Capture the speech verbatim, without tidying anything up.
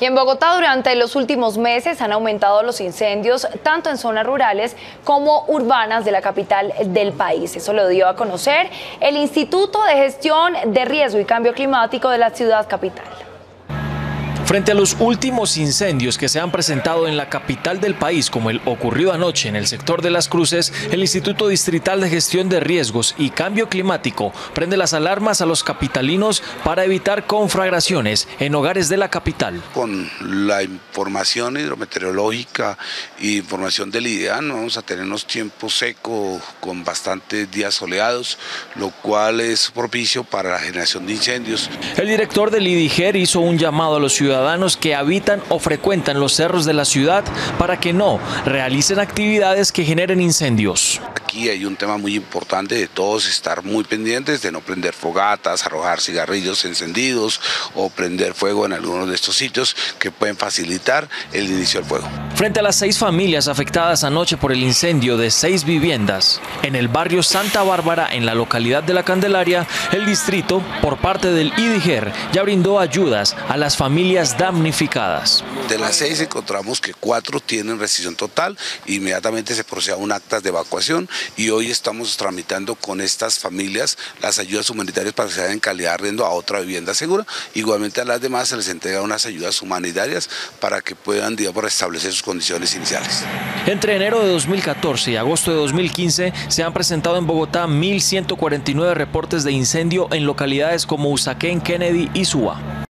Y en Bogotá durante los últimos meses han aumentado los incendios tanto en zonas rurales como urbanas de la capital del país. Eso lo dio a conocer el Instituto de Gestión de Riesgo y Cambio Climático de la ciudad capital. Frente a los últimos incendios que se han presentado en la capital del país, como el ocurrido anoche en el sector de Las Cruces, el Instituto Distrital de Gestión de Riesgos y Cambio Climático prende las alarmas a los capitalinos para evitar conflagraciones en hogares de la capital. Con la información hidrometeorológica e información del IDEAN vamos a tener unos tiempos secos con bastantes días soleados, lo cual es propicio para la generación de incendios. El director del IDIGER hizo un llamado a los ciudadanos ciudadanos que habitan o frecuentan los cerros de la ciudad para que no realicen actividades que generen incendios. Aquí hay un tema muy importante de todos estar muy pendientes de no prender fogatas, arrojar cigarrillos encendidos o prender fuego en algunos de estos sitios que pueden facilitar el inicio del fuego. Frente a las seis familias afectadas anoche por el incendio de seis viviendas en el barrio Santa Bárbara en la localidad de La Candelaria, el distrito, por parte del IDIGER, ya brindó ayudas a las familias damnificadas. De las seis encontramos que cuatro tienen restricción total, inmediatamente se procede a un acta de evacuación y hoy estamos tramitando con estas familias las ayudas humanitarias para que se vayan en calidad de arriendo a otra vivienda segura. Igualmente a las demás se les entrega unas ayudas humanitarias para que puedan, digamos, restablecer sus condiciones iniciales. Entre enero de dos mil catorce y agosto de dos mil quince se han presentado en Bogotá mil ciento cuarenta y nueve reportes de incendio en localidades como Usaquén, Kennedy y Suba.